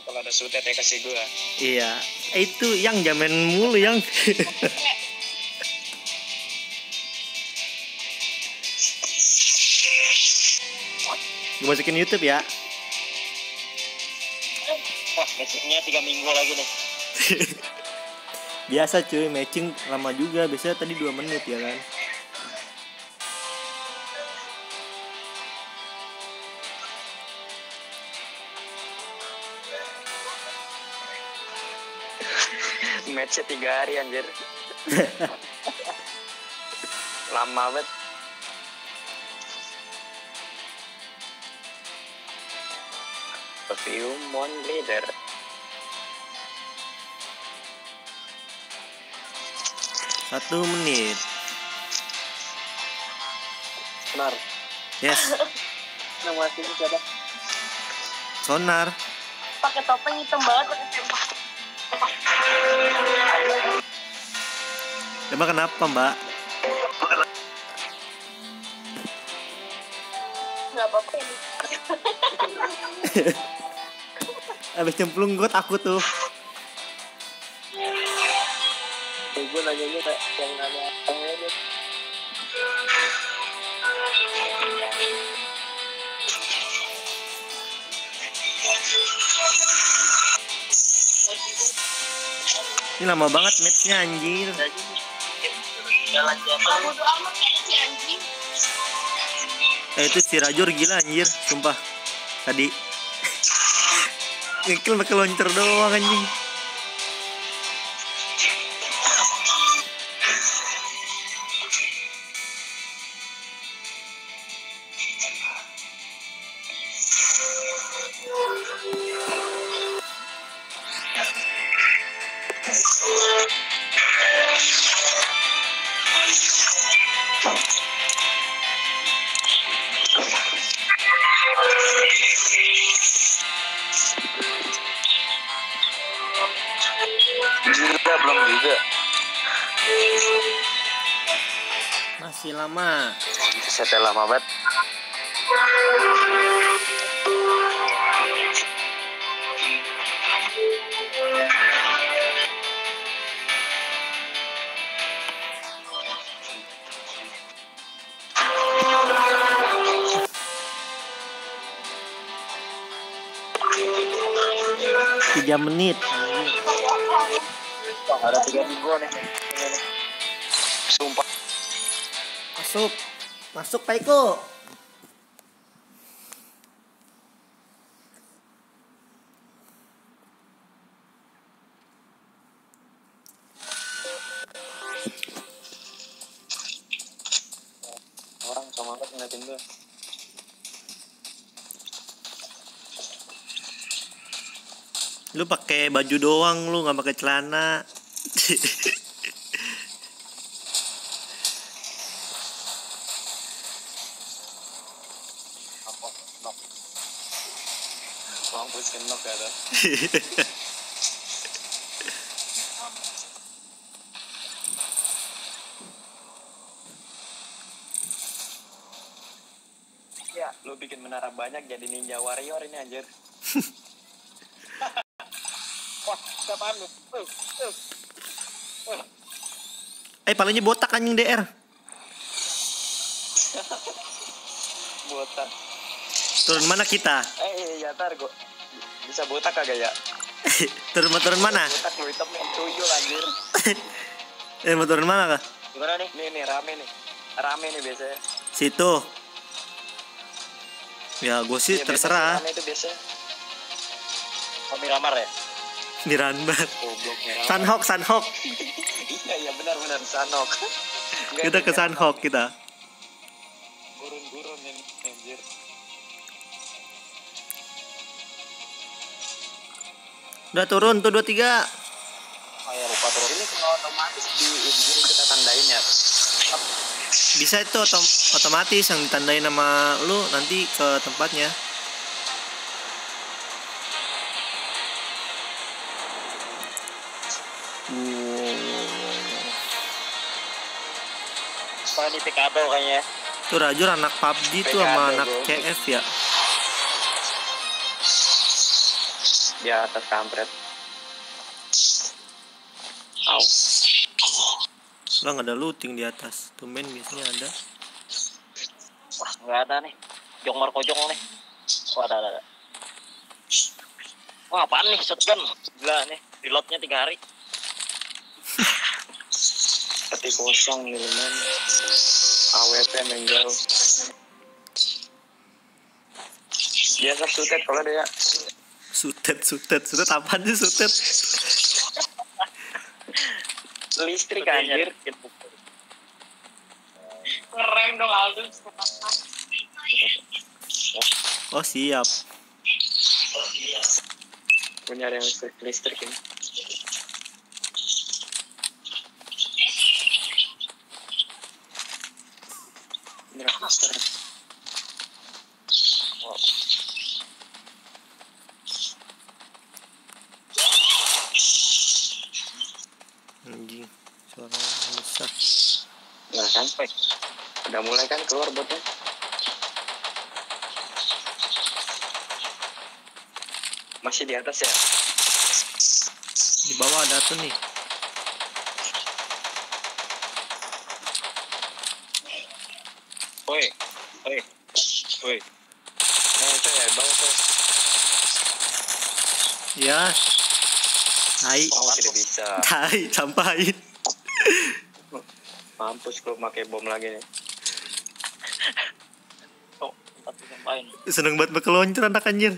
Kalau ada sutet ya kasih gua. Iya, itu yang jamin mulu yang. Gue masukin YouTube ya. Wah, matchingnya 3 minggu lagi nih. Biasa cuy, matching lama juga. Biasanya tadi 2 menit ya kan. Matchnya 3 hari anjir. Lama banget. Perfume Mon Leader. Satu menit. Sonar. Yes. Nama aslinya siapa? Sonar. Pakai topeng hitam banget, pakai sempak. Emang kenapa mbak? Nggak apa-apa ini. Abis cemplung gue takut tuh. Gue nanya kayak yang nanya ini. Ini lama banget matchnya anjir. Jalan-jalan. Bodo amat kayaknya si anjing. Itu si Rajur gila anjir, sumpah. Tadi ngekill pakai launcher doang anjing. Juga belum juga. Masih lama. Setel lama banget. Tiga menit. Ada 3 minggu nih. Sumpah. Masuk Pak Iko. Orang sama banget ngeliatin gue. Lu pakai baju doang, lu nggak pakai celana. Apa? Nok. Mampus kenok ya dah. Ya, lu bikin menara banyak jadi ninja warrior ini anjir. Wah, apaan lu? Palingnya botak anjing DR. Botak. Turun mana kita? Ya tar gua bisa botak kagak ya? turun mana? Botak lu hitam yang tuyul anjir. Mau turun mana kah? Gimana nih? Nih rame nih. Rame nih biasanya. Situ. Ya gue sih terserah. Rame itu biasa. Oh, Miramar ya? Miramar. Goblok Miramar. Sunhawk. Iya benar Sanhok. Kita ke Sunhawk kita. Gurun ini anjir. Udah turun tuh 23. Oh ya lupa turun. Ini kalau otomatis di ini kita tandain ya. Bisa itu otomatis yang ditandain sama lu nanti ke tempatnya. Soalnya di Picado kayaknya. Tuh Rajur anak PUBG tuh sama anak CF ya. Di atas kampret. Au. Lah nggak ada looting di atas. Tumben biasanya ada. Wah, nggak ada nih. Jongmar kojong nih. Wah, ada. Wah, apaan nih shotgun? Gila nih, reloadnya 3 hari. Peti kosong nih, men. AWP main jauh. Biasa sutet kalau ada ya. Sutet apaan sih sutet? Listrik anjir. Keren dong Aldus. Oh siap. Punya yang listrik ini. Master. Wow. Anjing, suaranya besar. Nah kan, udah mulai kan keluar botnya. Masih di atas ya? Di bawah ada tuh nih. Woi. Nah itu ya, bawah tuh. Ya. Tai. Oh, tidak bisa. Tai, sampahin. Mampus gue pakai bom lagi nih. Oh, tempat sampahin. Seneng banget berkeloncor anak anjir.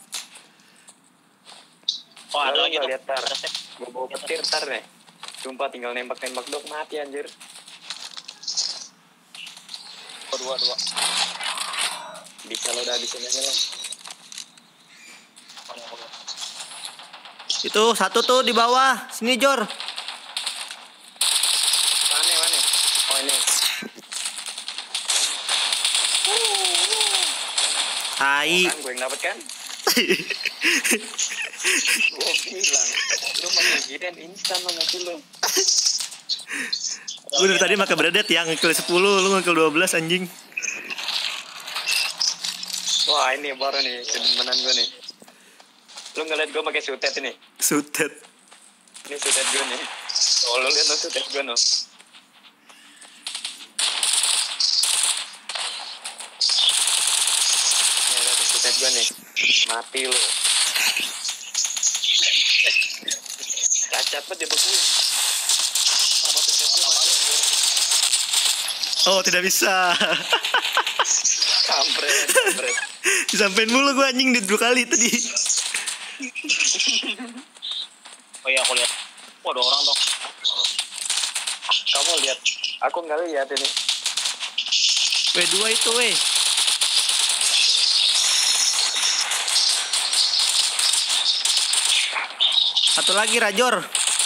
Oh, ada lagi tuh. Lihat tar. Gue bawa petir tar nih. Sumpah tinggal nembak-nembak dok mati anjir. Oh, dua. Bisa lo udah bisa aja lah. Itu satu tuh di bawah. Sini Jor. Mana? Oh ini. Tai. Kan gue yang dapet kan? Gue bilang, lu makin ginian instan lo nanti lo. Gue dari tadi makan beredet yang ngekill 10, lu ngekill 12 anjing. Wah ini baru nih kedemenan gue nih. Lu ngeliat gue pakai sutet ini? Sutet. Ini sutet gue nih. Oh lu liat lo sutet gue no. Ini ada sutet gue nih. Mati lu. Cacat banget dia beku. Sama sutet gue mati. Oh tidak bisa. Kampret. Disampein mulu gue anjing di 2 kali tadi. Oh iya aku lihat. Wah ada orang dong. Kamu lihat? Aku nggak lihat ini. W2 itu weh. Satu lagi Rajor.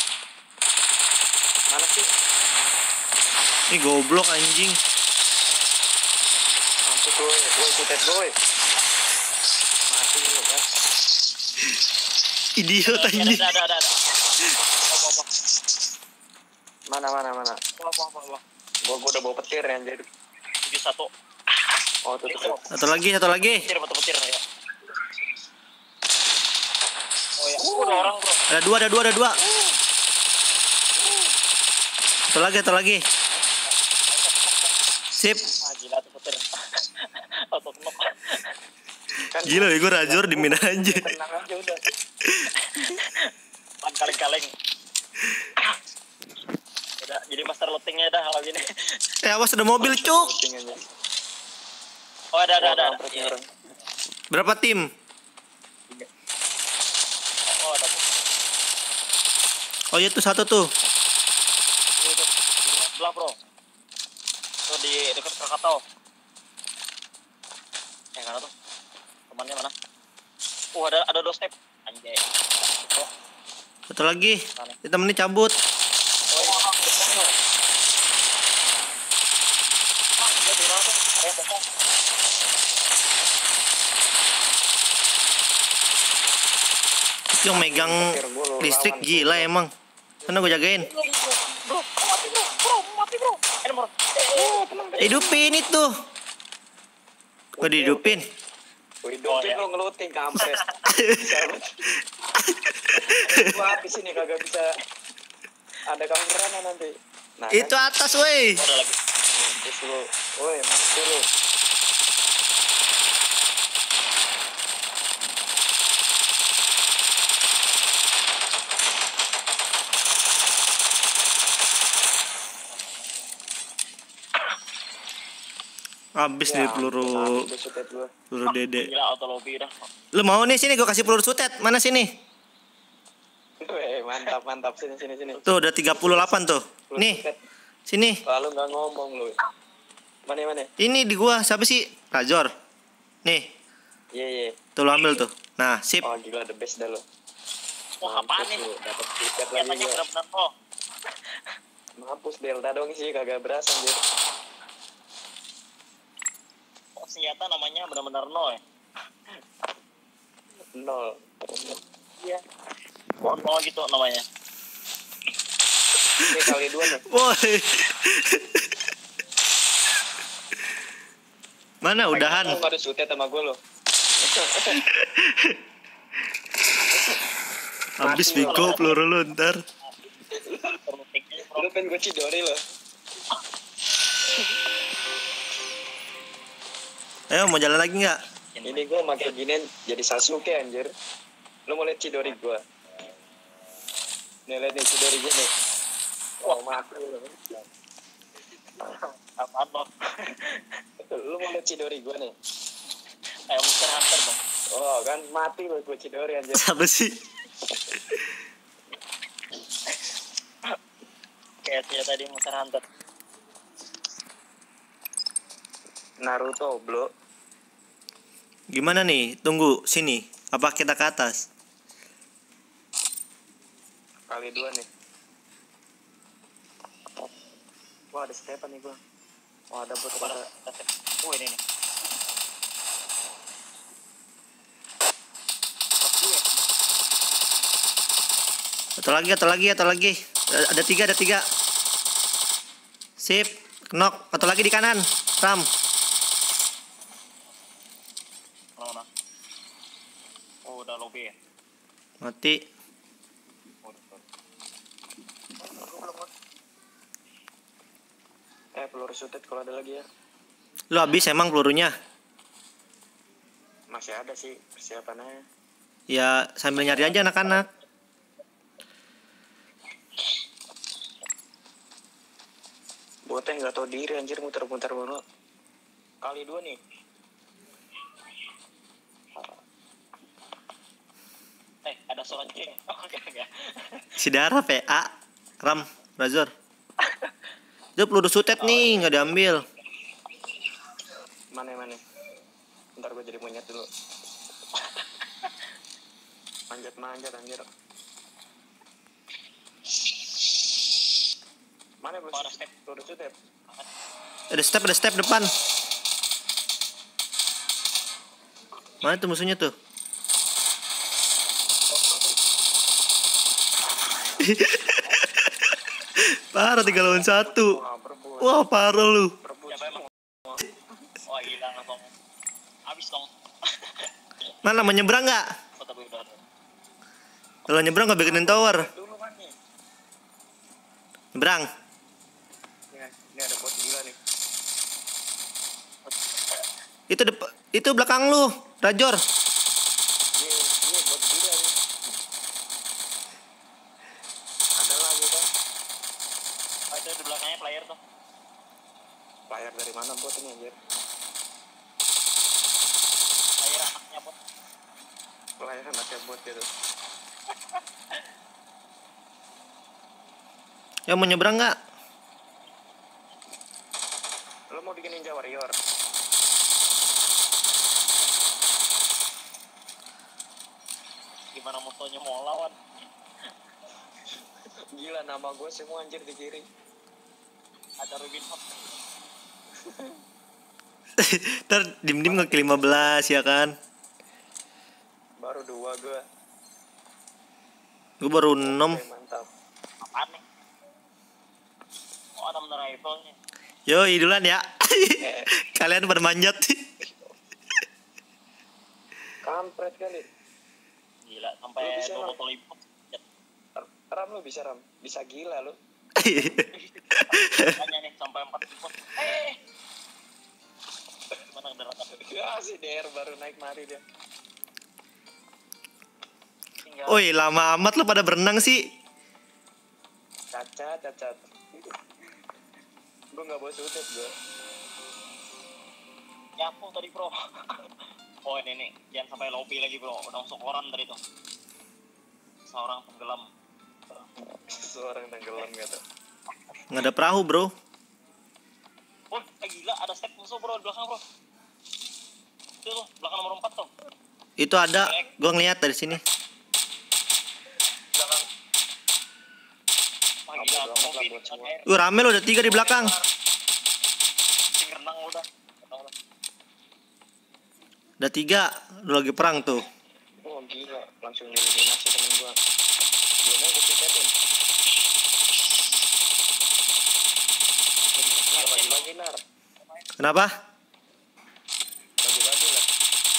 Mana sih? Ini goblok anjing. Mampus gue sutet gue. Mati lu kan. Idiot anjing. Ada. Mana? Wah. Gua udah bawa petir ya anjir. 71. Oh, tuh. Satu lagi. Petir ya. Oh ya, ada orang, Bro. Ada dua. Satu lagi. Sip. Ah, gila tuh petir. Auto knock. Gila ya gue Rajor di mina aja. Tenang aja udah. Kaleng-kaleng. Udah, jadi master lootingnya dah kalau gini. Awas ada mobil cuk. Oh ada. Berapa tim? Oh ada. Oh iya tuh satu tuh. Di sebelah bro. Tuh di dekat Krakatau. Mana tuh? Temannya mana? Ada 2 step. Anjay. Oh, Satu lagi. Kita temennya cabut. oh iya. Dia di mana tuh? Ada yang bokong. Yang megang listrik gila emang. Sana gue jagain. Bro, mati bro. Tenang. Hidupin itu. Gue dihidupin. Hidupin lo ngeluting kampret. Gua habis ini kagak bisa. Ada kamera nanti. Nah, Itu atas woi. ada lagi. Mampus lo. Woi, mampus lo. Habis nih peluru dede. Gila auto lobby dah. Lu mau nih sini gua kasih peluru sutet. Mana sini? Weh, mantap sini. Tuh udah 38 tuh. Nih. Sini. Lalu nggak ngomong lu. Mana? Ini di gua siapa sih? Razor. Nih. Iya. Tuh lu ambil tuh. Nah, sip. Oh gila the best dah lo. Wah, apaan nih? Dapat tiket Yang lagi banyak gua. benar kok. Mampus Delta dong sih kagak berasa anjir. Senjata namanya benar-benar nol ya. 0. Iya. Nol gitu namanya. Ini kali 2 nih. Woi. Mana udahan? Lu enggak ada sutet sama gua lo. Habis bego peluru lu ntar. Lu pengen gue cidori lo. Ayo mau jalan lagi nggak? Ini gue pakai ginian jadi Sasuke anjir. Lu mau lihat cidori gue? Nih lihat nih cidori gue nih. Oh mati lu. Apaan lo? Lu mau lihat cidori gue nih? Kayak Monster Hunter dong. Oh kan mati lu gue cidori anjir. Apa sih? Kayak senjata di Monster Hunter. Naruto bro. Gimana nih? Tunggu sini. Apa kita ke atas? Kali 2 nih. Wah ada Stefan nih gua. Wah ada bot Mana? ada. Oh ini nih. Atau lagi. Ada tiga. Sip. Knock. Atau lagi di kanan. Ram. Mana? Oh udah lobby ya. Mati. Oh, udah. Peluru sutet kalau ada lagi ya. Lu habis emang pelurunya? Masih ada sih persiapannya. Ya sambil nyari aja anak-anak. Botnya nggak tahu diri anjir muter-muter mulu. Kali 2 nih. Ada suara ceng. Oh enggak. Si Dara PA. Ram. Razor. Itu peluru sutet nih. Nggak diambil. Mana? Ntar gue jadi monyet dulu. Manjat anjir. Mana bro? Ada step. Peluru sutet. Ada step depan. Mana tuh musuhnya tuh? Parah 3 lawan 1. Wah berebut. Wah parah lu. Berebut. Siapa emang? Wah gila langsung. Habis dong. Mana mau nyebrang nggak? Oh tapi udah. Kalau nyebrang nggak bikinin tower. Dulu kan nih. Nyebrang. Ini ada bot gila nih. Itu belakang lu, Rajor. Ini bot gila nih. Ada lagi kan? Oh, itu di belakangnya player tuh. Player dari mana bot ini anjir? Player anaknya pun. Player anaknya bot gitu. Ya mau nyebrang nggak? Lo mau bikin Ninja Warrior? Gimana musuhnya mau lawan? Gila nama gue semua anjir di kiri. Ada Rubin Hood. Ntar dim-dim nge 15 ya kan? Baru 2 gue. Gue baru 6. Oke, mantap. Apaan nih? Oh ada bener rifle-nya. Yo, idulan ya. Kalian pada manjat. Kampret kali. Gila, sampai Lu bisa, 2 botol impor. Ram lu bisa Ram. Bisa gila lu. Makanya nih, sampai 4 impor. Mana daratan? Ya si DR baru naik mari dia. Tinggal. Oi, lama amat lu pada berenang sih. Cacat. Gue nggak bawa sutet gue. Nyapu tadi bro. Oh ini nih, jangan sampai lobby lagi bro. Udah masuk koran tadi tuh. Seorang tenggelam. Seorang tenggelam gitu. Nggak ada perahu, bro. Oh, gila ada step musuh bro di belakang bro. Itu tuh, belakang nomor 4 tuh. Itu ada, gua ngeliat dari sini. Belakang. Wah gila, Amat lah mobil buat semua. air. Rame lo, ada 3 di belakang. Sing renang udah. Ada 3, lu lagi perang tuh. Oh gila, langsung dieliminasi temen gua. Belumnya gue sutetin. Bagi-bagi nar. Kenapa? Bagi-bagi lah.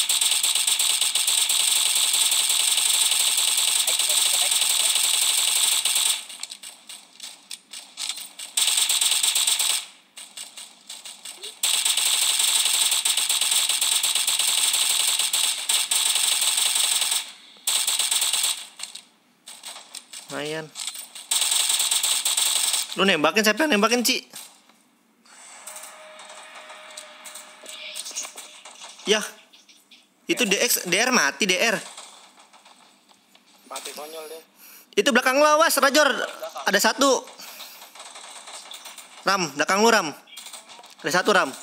Lumayan. Lu nembakin, siapa yang nembakin, Ci? Yah. Itu DR mati, DR. Mati konyol deh. Itu belakang lo, awas, Rajor. Ada 1. Ram, belakang lu, Ram. Ada 1, Ram.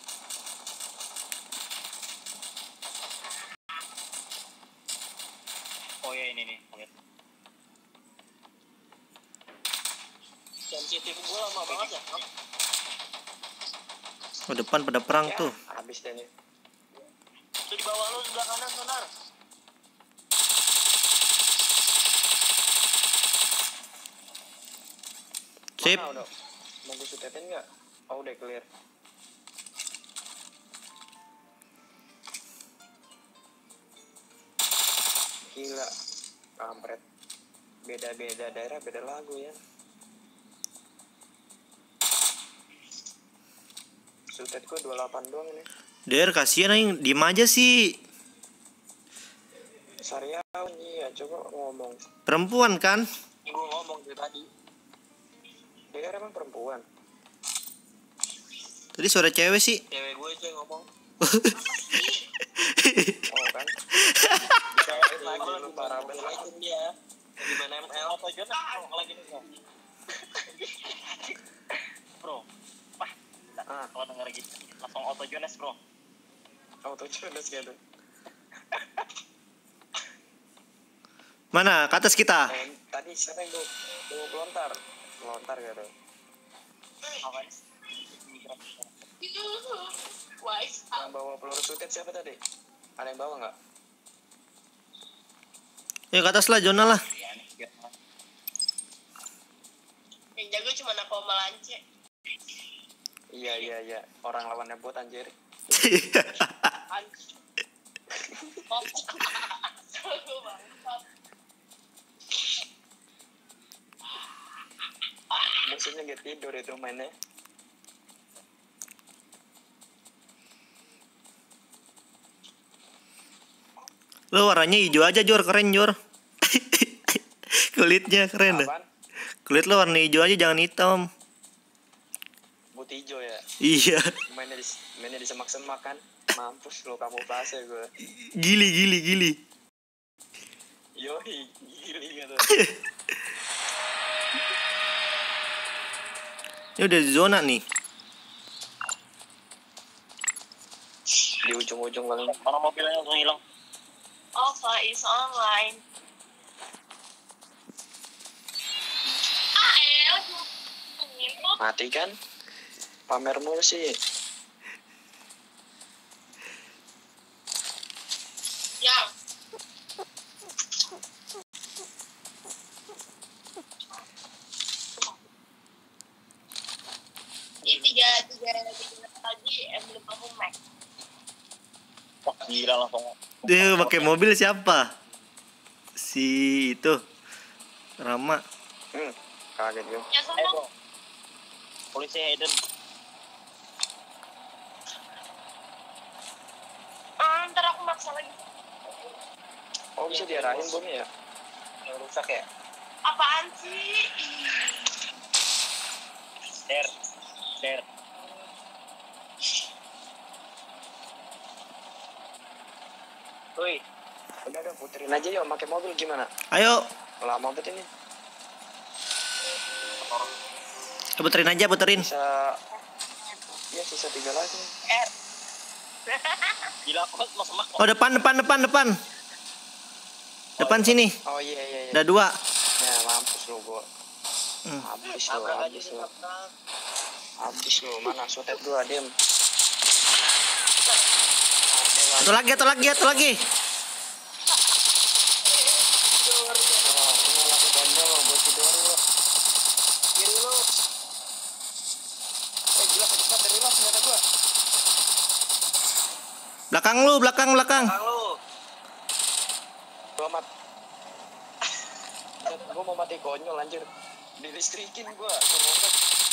Oh ya ini nih, lihat. Sensitif gue lama banget ya. Oh, depan pada perang Ya, tuh. habis deh nih. Itu di bawah lu sebelah kanan benar. Sip. Mana udah? Mau gue sutetin nggak? Oh udah clear. Gila, kampret. Beda-beda daerah, beda lagu ya. Sutetku 28 doang ini. DR kasihan aing, diem aja sih. Sariawan iya, coba ngomong. Perempuan kan? Gue ngomong dari tadi. Dia emang perempuan. Tadi suara cewek sih. Cewek gue itu yang ngomong. Oh kan? Bisa lagi lu parah banget. Itu dia. Gimana ML? Apa aja nah? Lagi nih bro. Bro, wah, kalau denger gitu langsung auto Jones bro. Auto Jonas gitu. Mana? Ke atas kita. Tadi siapa yang bawa pelontar? Pelontar gitu. Apa nih? Yang bawa peluru sutet siapa tadi? Ada yang bawa nggak? Ya ke atas lah, zona lah. Iya nih, biar Yang jago cuma aku sama Lance. Iya. Orang lawannya bot anjir. Selalu bangsat. Musuhnya nggak tidur itu mainnya. Lo warnanya hijau aja, Jor, keren, Jor. Kulitnya keren dah. Apaan? Kulit lo warna hijau aja, jangan hitam. Putih hijau ya. Iya. Mainnya di semak-semak kan. Mampus lo kamu bahasa gue. Gili. Yoi, gili gitu. Ini udah di zona nih. Di ujung-ujung paling. mana mobilnya langsung hilang. Alpha is online. Mati kan? Pamer mulu sih. Yang ini tiga lagi belum aku Mac. Wah gila langsung Dia pakai mobil siapa? Si itu Rama. Kaget gue. Ya sama. Bro. Polisi Hayden. Ntar aku maksa lagi. Oh bisa diarahin bomnya ya? Yang rusak ya? Apaan sih? Der. Woi, Udah puterin aja yuk, pakai mobil gimana? Ayo, Lama banget ini. puterin aja, puterin. Ya sisa 3 lagi. gila kok mas emak. Oh, depan. Depan sini. Oh iya. Ada 2. Ya mampus lo gua. Habis lo. Mana sotet gua, Dem. Satu lagi. Oh, ini lagi konyol lo, gua tidur lo. Kiri lo. Gila cepat dari lo senjata gua. Belakang. Halo. Gua mat. Gua mau mati konyol anjir. Dilistrikin gua sama obat.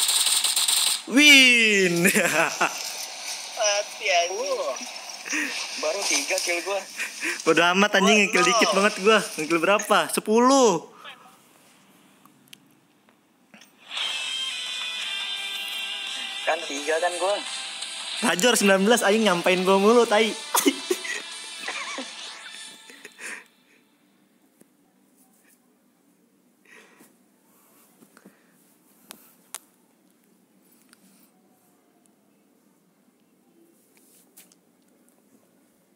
Win. Mati anjing. Baru 3 kill gua. Bodo amat anjing, ngekill dikit banget gua. Ngekill berapa? 10. Kan 3 kan gua. Rajor 19 aing nyampein gua mulu tai.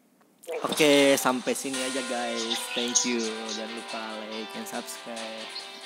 Oke, sampai sini aja guys. Thank you. Jangan lupa like and subscribe.